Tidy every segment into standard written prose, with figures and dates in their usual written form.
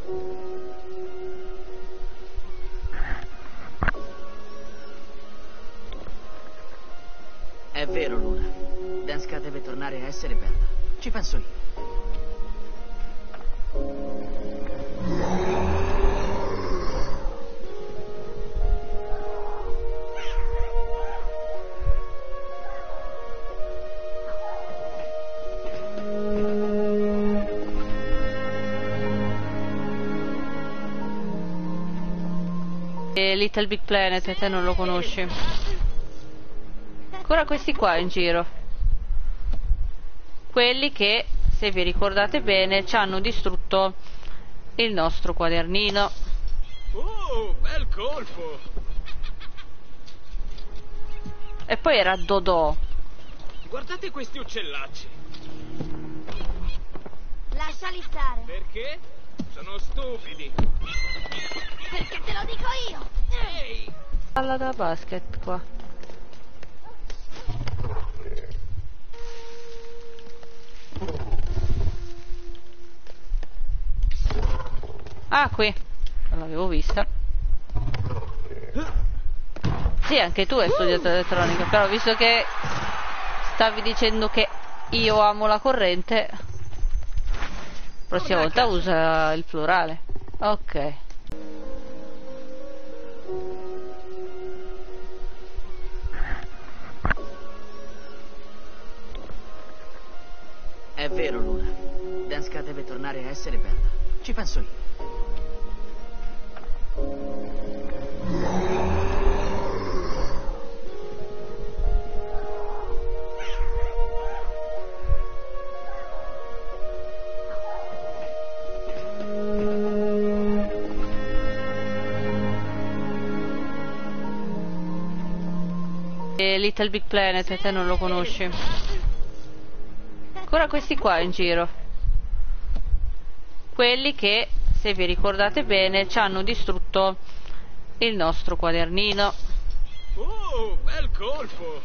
È vero, Luna. Danska deve tornare a essere bella. Ci penso io. Little Big Planet, te non lo conosci. Ancora questi qua in giro. Quelli che, se vi ricordate bene, ci hanno distrutto il nostro quadernino. Oh, bel colpo! E poi era Dodò. Guardate questi uccellacci. Lasciali stare. Perché? Sono stupidi. Perché te lo dico io. Ehi! Palla da basket qua. Ah, qui. Non l'avevo vista. Sì, anche tu hai studiato elettronica, però visto che stavi dicendo che io amo la corrente, prossima volta usa il plurale. Ok. È vero, Luna. Danska deve tornare a essere bella. Ci penso io. Little Big Planet, te non lo conosci. Ancora questi qua in giro. Quelli che, se vi ricordate bene, ci hanno distrutto il nostro quadernino. Oh, bel colpo!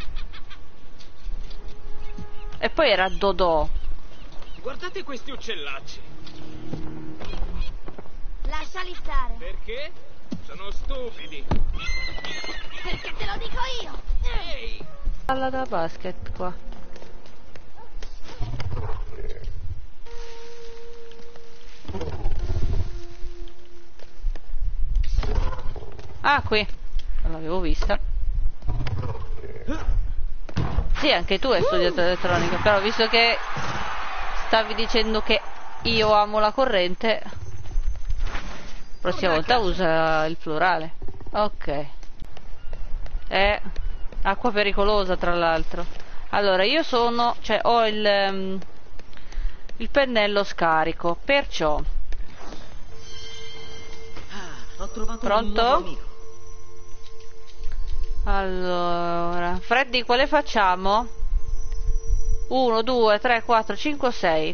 E poi era Dodò. Guardate questi uccellacci. Lasciali stare. Perché? Sono stupidi. Perché te lo dico io. Ehi! Palla da basket qua. Ah, qui. Non l'avevo vista. Sì, anche tu hai studiato elettronica, però visto che stavi dicendo che io amo la corrente, prossima volta usa il plurale. Ok. Acqua pericolosa, tra l'altro. Allora, io sono, cioè ho il pennello scarico, perciò. Ho trovato Pronto? un nuovo amico. Allora, Freddy, quale facciamo? 1, 2, 3, 4, 5, 6.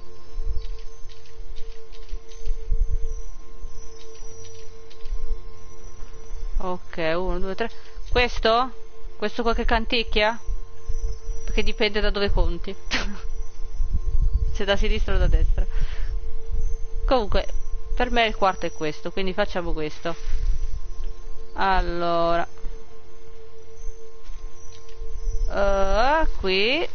Ok, 1, 2, 3. Questo? Questo qua che canticchia? Perché dipende da dove conti. Se da sinistra o da destra. Comunque, per me il quarto è questo, quindi facciamo questo. Allora. Qui.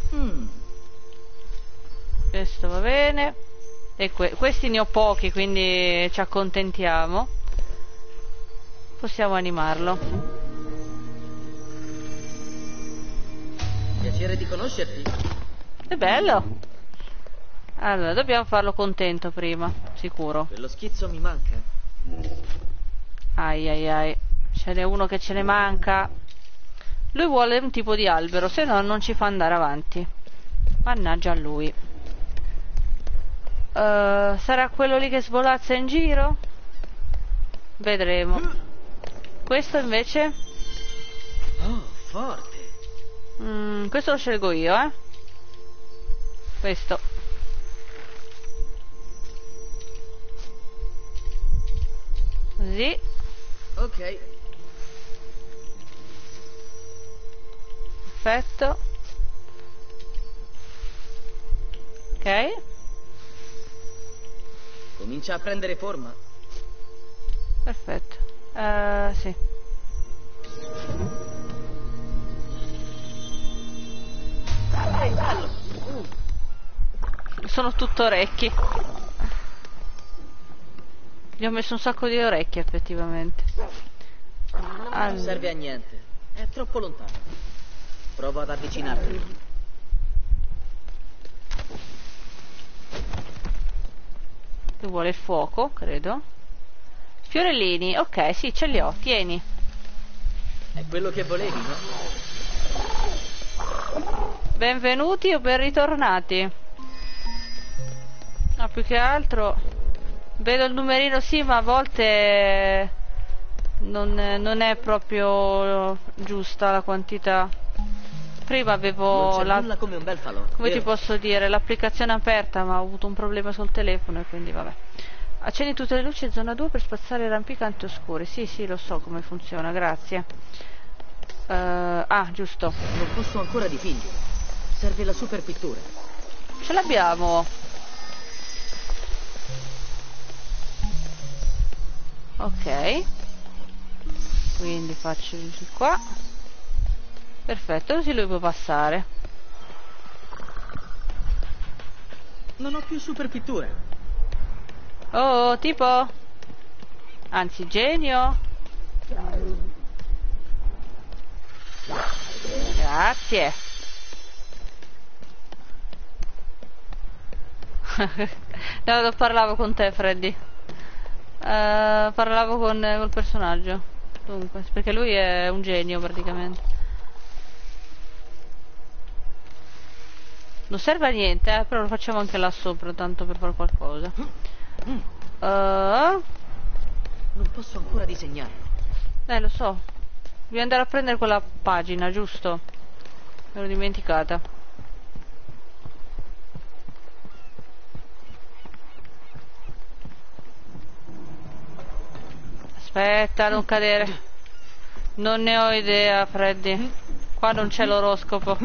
Questo va bene. E questi ne ho pochi, quindi ci accontentiamo. Possiamo animarlo. Piacere di conoscerti. È bello. Allora, dobbiamo farlo contento prima, sicuro. Quello schizzo mi manca. Ai ai ai. Ce n'è uno che ce ne manca. Lui vuole un tipo di albero, se no non ci fa andare avanti. Mannaggia a lui. Sarà quello lì che svolazza in giro? Vedremo. Questo invece? Oh, forte. Questo lo scelgo io, eh. Questo. Così. Ok. Perfetto. Ok. Comincia a prendere forma. Perfetto. Sì. Bello. Sono tutto orecchi. Gli ho messo un sacco di orecchie, effettivamente. Non serve a niente. È troppo lontano. Provo ad avvicinarti. Lui vuole il fuoco, credo. Fiorellini, ok, sì, ce li ho, tieni. È quello che volevi, no? Benvenuti o ben ritornati. No, più che altro vedo il numerino, sì, ma a volte non è proprio giusta la quantità. Prima Non avevo c'è nulla come un bel falò. come ti vero? posso dire, l'applicazione aperta, ma ho avuto un problema sul telefono e quindi vabbè. Accendi tutte le luci in zona 2 per spazzare i rampicanti oscuri. Sì, sì, lo so come funziona, grazie. Giusto. Non posso ancora dipingere. Serve la super pittura. Ce l'abbiamo. Ok. Quindi faccio di qua. Perfetto, così lui può passare. Non ho più super pittura. Oh, tipo? Anzi, genio. Grazie. No, non parlavo con te, Freddy. Parlavo col personaggio. Dunque, perché lui è un genio praticamente. Non serve a niente, però lo facciamo anche là sopra, tanto per fare qualcosa. Non posso ancora disegnare. Lo so. Devi andare a prendere quella pagina, giusto? Me l'ho dimenticata. Aspetta, non cadere. Non ne ho idea, Freddy. Qua non c'è l'oroscopo.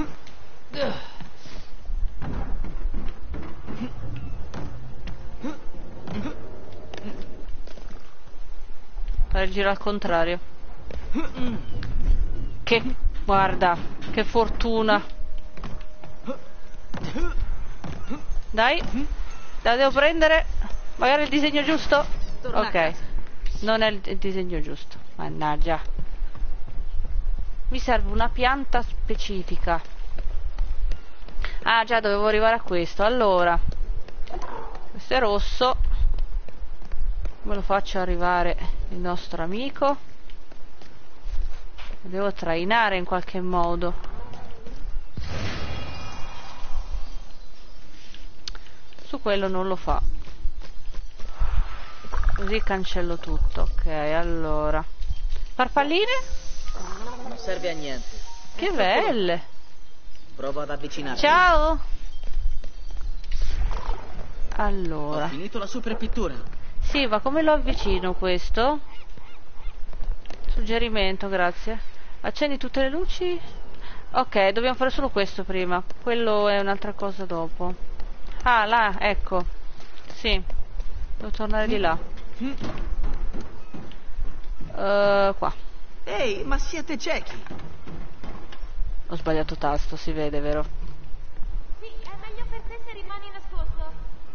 Fare il giro al contrario. Che... guarda, che fortuna. Dai, la devo prendere. Magari il disegno giusto? Torna a Ok, casa. non è il disegno giusto. Mannaggia. Mi serve una pianta specifica. Ah già, dovevo arrivare a questo. Allora, questo è rosso. Come lo faccio arrivare il nostro amico? Lo devo trainare in qualche modo. Su quello non lo fa. Così cancello tutto. Ok, allora. Farfalline? Non serve a niente. Che belle. Provo ad avvicinarti. Ciao. Ho Allora. finito la super pittura. Sì, ma come lo avvicino questo? Suggerimento, grazie. Accendi tutte le luci. Ok, dobbiamo fare solo questo prima. Quello è un'altra cosa dopo. Ah, là, ecco. Sì. Devo tornare di là. Qua. Ehi, ma siete ciechi. Ho sbagliato tasto, si vede, vero? Sì, è meglio per te se rimani nascosto.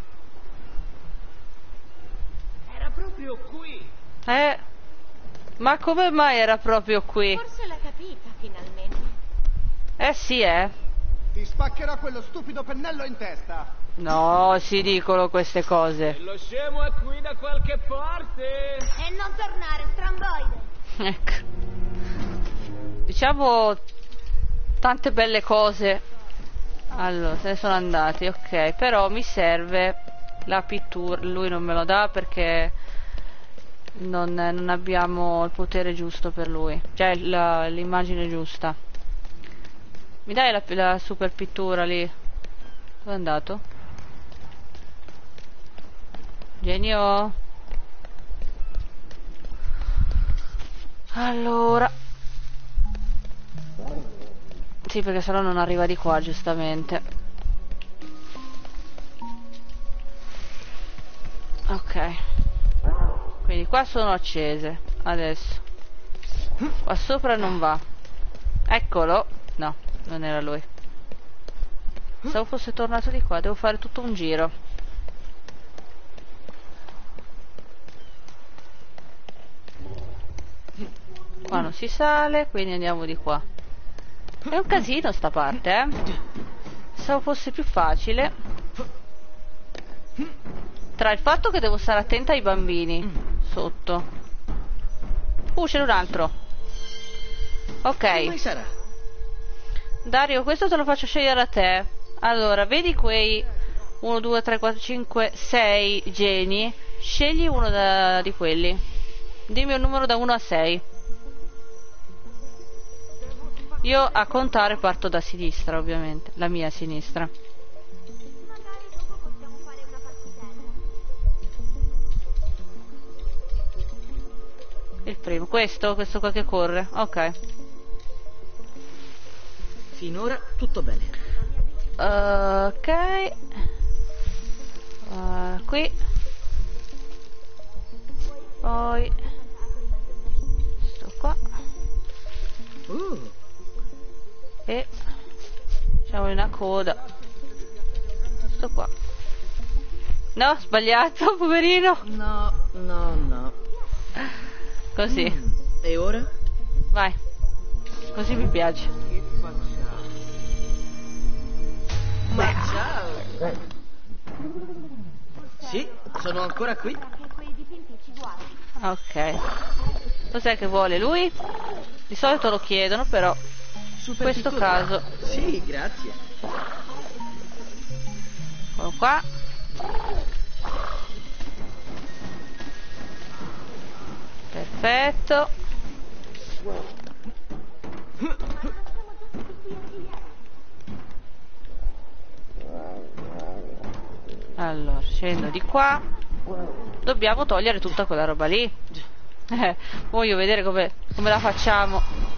Era proprio qui. Ma come mai era proprio qui? Forse l'ha capita, finalmente. Sì, Ti spaccherò quello stupido pennello in testa. No, si dicono queste cose. E lo scemo è qui da qualche parte. E non tornare, stramboide. Ecco. Diciamo tante belle cose. Allora, se ne sono andati, ok. Però mi serve la pittura. Lui non me lo dà perché non abbiamo il potere giusto per lui. Cioè l'immagine giusta. Mi dai la super pittura lì? Dove è andato? Genio. Allora. Sì, perché sennò non arriva di qua, giustamente. Ok. Ok. Quindi qua sono accese. Adesso. Qua sopra non va. Eccolo. No, non era lui. Pensavo fosse tornato di qua. Devo fare tutto un giro. Qua non si sale, quindi andiamo di qua. È un casino sta parte, eh. Pensavo fosse più facile. Tra il fatto che devo stare attenta ai bambini sotto. Ce n'è un altro. Ok. Come sarà? Dario, questo te lo faccio scegliere a te. Allora, vedi quei 1, 2, 3, 4, 5, 6 geni. Scegli uno di quelli. Dimmi un numero da 1 a 6. Io a contare parto da sinistra, ovviamente. La mia sinistra. Magari dopo possiamo fare una partitella. Il primo. Questo qua che corre. Ok. Finora tutto bene. Ok. Qui. Poi. Sto qua. E facciamo una coda. Sto qua. No, sbagliato, poverino. No. Così. E ora? Vai. Così mi piace. Che facciamo? Ma ciao! Sì, sono ancora qui. Perché quei dipinti ci guardano. Ok. Cos'è che vuole lui? Di solito lo chiedono, però in questo caso. Sì, grazie. Eccolo qua. Perfetto. Allora, scendo di qua. Dobbiamo togliere tutta quella roba lì. Voglio vedere come la facciamo.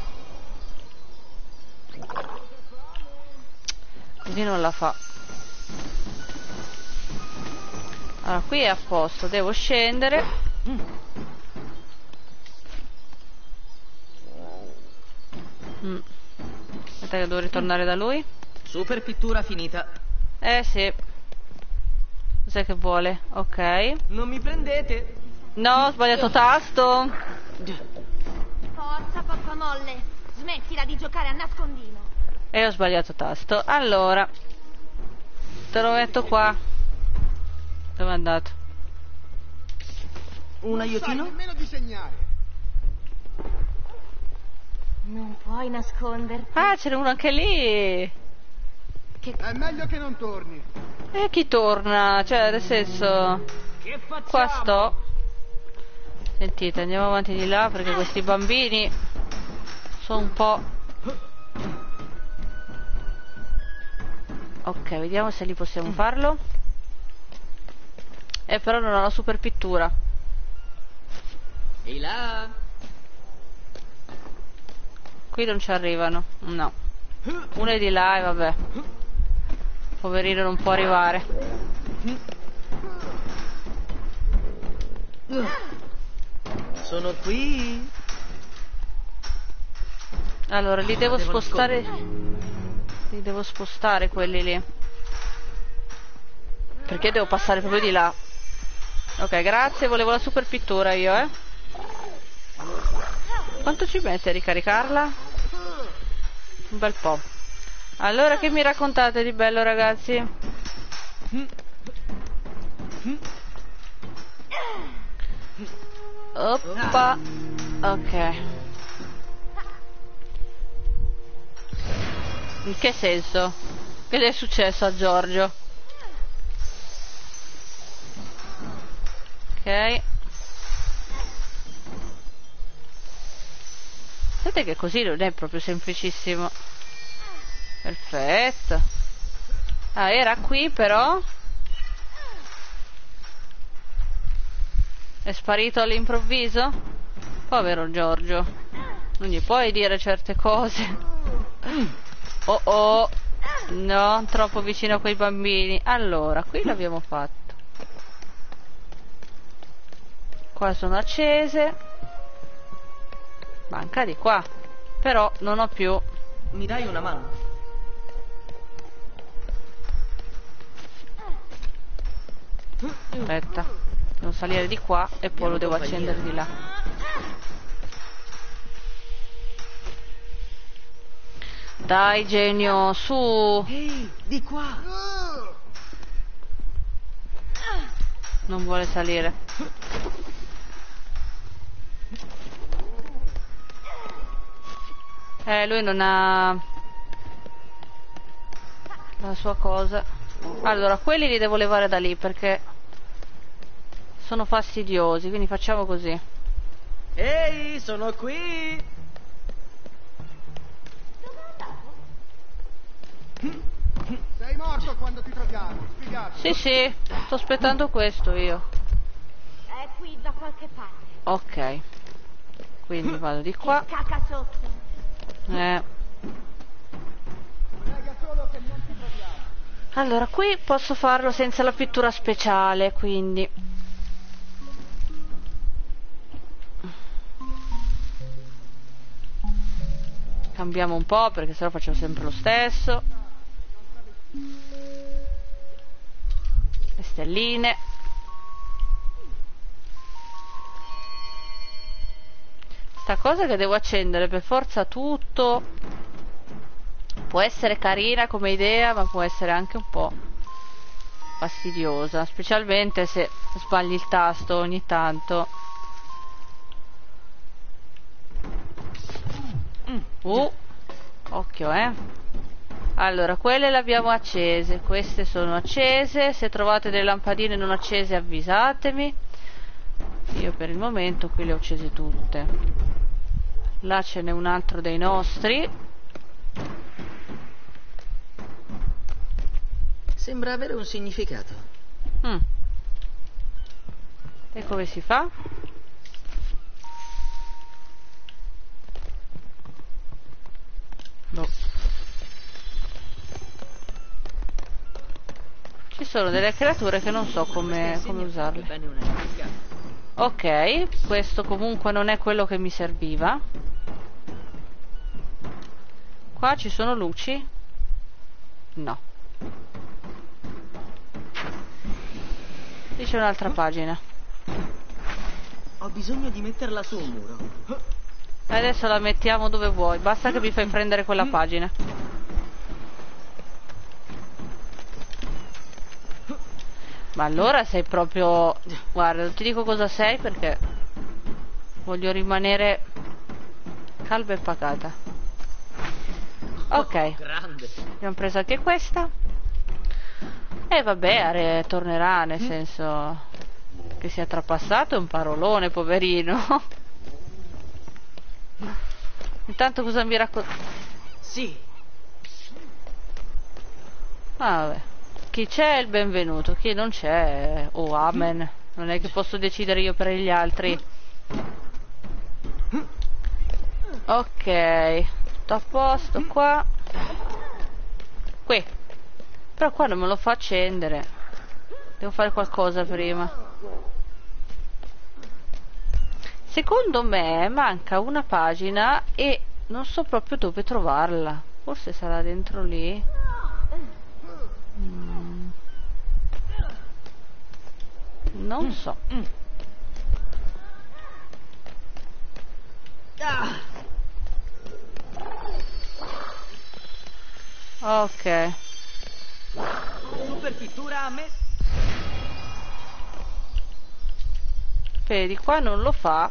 Così non la fa. Allora, qui è a posto. Devo scendere. Aspetta che devo ritornare da lui. Super pittura finita. Sì. Cos'è che vuole? Ok. Non mi prendete? No, ho sbagliato tasto. Forza, pappamolle. Smettila di giocare a nascondino. E ho sbagliato tasto. Allora, te lo metto qua. Dove è andato? Un Non sai aiutino? nemmeno disegnare. Non puoi nasconderti. Ah, ce n'è uno anche lì. È meglio che non torni. E chi torna? Cioè, nel senso, Che facciamo? qua sto. Sentite, andiamo avanti di là perché questi bambini sono un po'. Ok, vediamo se lì possiamo farlo. Però non ho la super pittura. Ehi là! Qui non ci arrivano. No. Uno è di là e vabbè. Poverino non può arrivare. Sono qui. Allora, li devo Devo spostare. Li devo spostare quelli lì. Perché devo passare proprio di là. Ok, grazie, volevo la super pittura io, Quanto ci mette a ricaricarla? Un bel po'. Allora, che mi raccontate di bello, ragazzi? Oppa. Ok. In che senso? Che gli è successo a Giorgio? Ok. Vedete che così non è proprio semplicissimo. Perfetto. Ah, era qui però. È sparito all'improvviso? Povero Giorgio. Non gli puoi dire certe cose. Oh oh. No, troppo vicino a quei bambini. Allora, qui l'abbiamo fatto. Qua sono accese. Manca di qua. Però non ho più. Mi dai una mano? Aspetta. Devo salire di qua e poi lo devo accendere di là. Dai, genio, su. Ehi, di qua! Non vuole salire. Lui non ha la sua cosa. Allora, quelli li devo levare da lì perché sono fastidiosi, quindi facciamo così. Ehi, sono qui! Sei morto quando ti troviamo, spiegato. Sì, sì, sto aspettando questo io. È qui da qualche parte. Ok. Quindi vado di qua. Caca sotto. Prega solo che non ti troviamo. Allora, qui posso farlo senza la pittura speciale, quindi cambiamo un po' perché sennò facciamo sempre lo stesso. Le stelline. Sta cosa che devo accendere per forza tutto può essere carina come idea, ma può essere anche un po' fastidiosa, specialmente se sbagli il tasto ogni tanto. Occhio, allora, quelle le abbiamo accese, queste sono accese. Se trovate delle lampadine non accese avvisatemi. Io per il momento qui le ho accese tutte. Là ce n'è un altro dei nostri. Sembra avere un significato. E come si fa? Boh. Ci sono delle creature che non so come usarle. Bene una indica. Ok, questo comunque non è quello che mi serviva. Qua ci sono luci? No. Lì c'è un'altra pagina. Ho bisogno di metterla su un muro. Adesso la mettiamo dove vuoi, basta che mi fai prendere quella pagina. Ma allora sei proprio... Guarda, non ti dico cosa sei perché voglio rimanere calma e pacata. Ok, Grande. abbiamo preso anche questa. E vabbè, tornerà, nel senso che sia trapassato è un parolone, poverino. Intanto cosa mi racconta? Sì. Vabbè. Chi c'è è il benvenuto, chi non c'è, oh amen. Non è che posso decidere io per gli altri. Ok, tutto a posto qua. Qui. Però qua non me lo fa accendere. Devo fare qualcosa prima. Secondo me manca una pagina e non so proprio dove trovarla. Forse sarà dentro lì. Non so. Ok. Super pittura a me. Vedi, qua non lo fa.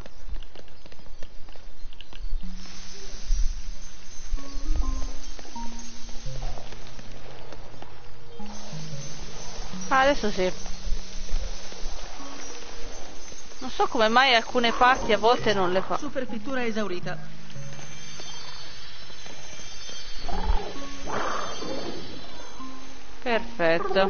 Ah, adesso sì. Non so come mai alcune parti a volte non le fa. Super pittura esaurita. Perfetto.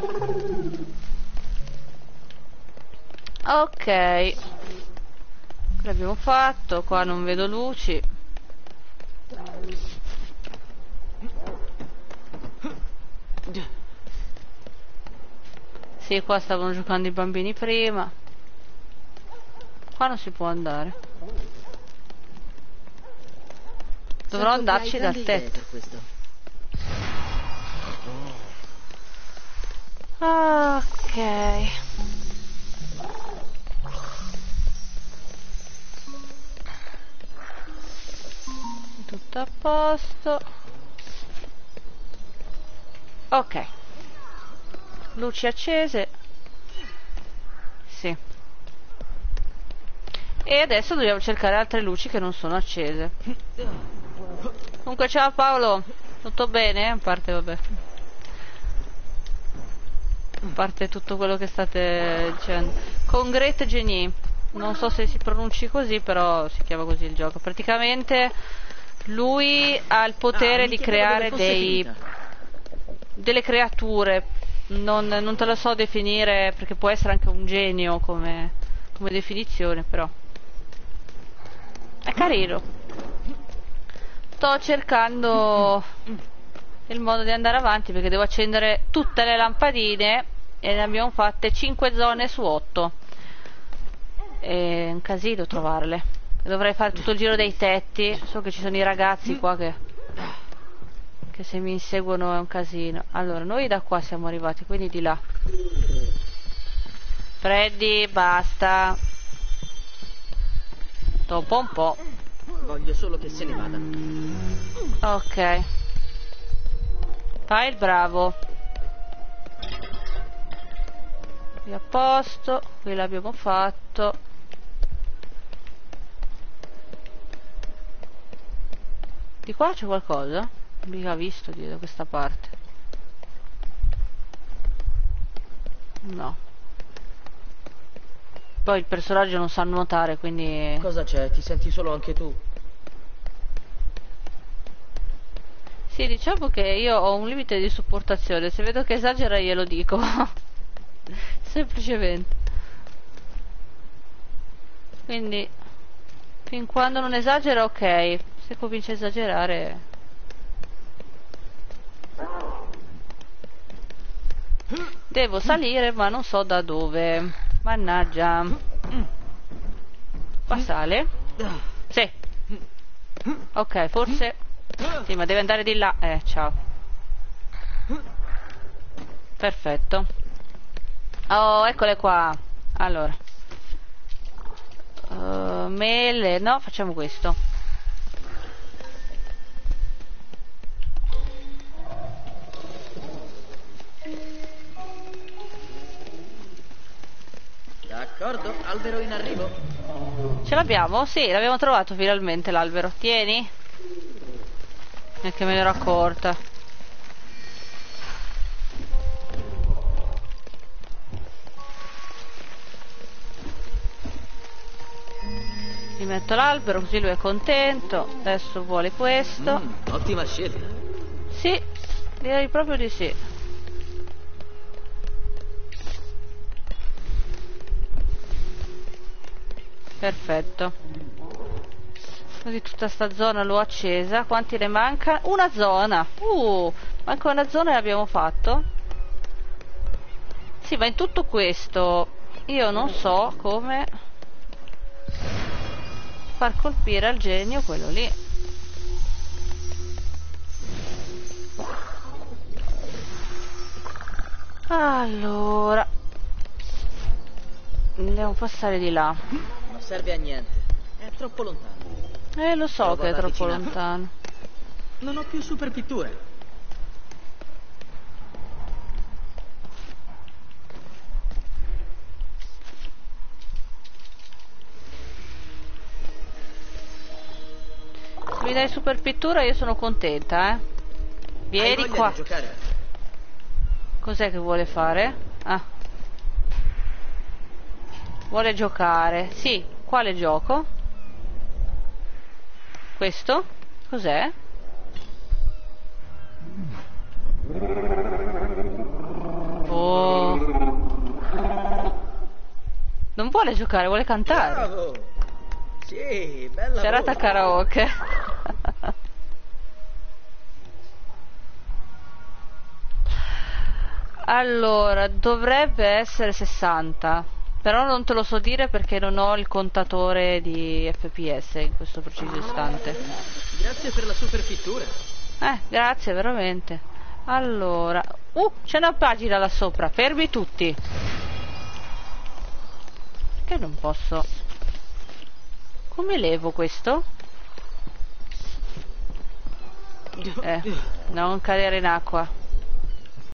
Ok. L'abbiamo fatto. Qua non vedo luci. Sì, qua stavano giocando i bambini prima. Qua non si può andare. Dovrò Sento che hai andarci dal grandi idee tetto. per questo. Ok. Tutto a posto. Ok. Luci accese. Sì. E adesso dobbiamo cercare altre luci che non sono accese. Comunque ciao Paolo. Tutto bene? A parte vabbè. A parte tutto quello che state dicendo. Congret Genie. Non so se si pronunci così, però si chiama così il gioco. Praticamente lui ha il potere mi di chiedevo creare dove fosse finita. delle creature. Non te lo so definire perché può essere anche un genio come definizione, però è carino. Sto cercando il modo di andare avanti perché devo accendere tutte le lampadine e ne abbiamo fatte 5 zone su 8. È un casino trovarle. Dovrei fare tutto il giro dei tetti. So che ci sono i ragazzi qua che se mi inseguono è un casino. Allora, noi da qua siamo arrivati, quindi di là. Freddy, basta. Dopo un po'. Voglio solo che se ne vadano. Ok. Fai il bravo. Qui a posto. Qui l'abbiamo fatto. Di qua c'è qualcosa? Mica visto da questa parte. No. Poi il personaggio non sa nuotare, quindi... Cosa c'è? Ti senti solo anche tu? Sì, diciamo che io ho un limite di sopportazione. Se vedo che esagera glielo dico. Semplicemente. Quindi fin quando non esagera ok. Se comincia a esagerare... Devo salire ma non so da dove. Mannaggia. Qua sale? Sì. Ok, forse... Sì, ma deve andare di là. Ciao. Perfetto. Oh, eccole qua. Allora. Mele... No, facciamo questo. D'accordo, albero in arrivo. Ce l'abbiamo? Sì, l'abbiamo trovato finalmente l'albero. Tieni. Neanche me ne ero accorta. Gli metto l'albero così lui è contento. Adesso vuole questo. Ottima scelta. Sì, direi proprio di sì. Perfetto. Così tutta sta zona l'ho accesa. Quanti ne manca? Una zona. Manca una zona e l'abbiamo fatto. Sì, ma in tutto questo io non so come far colpire al genio quello lì. Allora andiamo a passare di là. Non serve a niente. È troppo lontano. Lo so Prova che è ad troppo avvicinarti. lontano. Non ho più super pitture. Se mi dai super pittura io sono contenta, Hai Vieni voglia qua. di giocare? Cos'è che vuole fare? Ah. Vuole giocare. Sì, quale gioco? Questo? Cos'è? Oh. Non vuole giocare, vuole cantare. Bravo! Sì, bella Serata voce. karaoke. Allora, dovrebbe essere 60. Però non te lo so dire perché non ho il contatore di FPS in questo preciso istante. Grazie per la super pittura. Grazie, veramente. Allora... c'è una pagina là sopra. Fermi tutti. Che non posso... Come levo questo? Non cadere in acqua.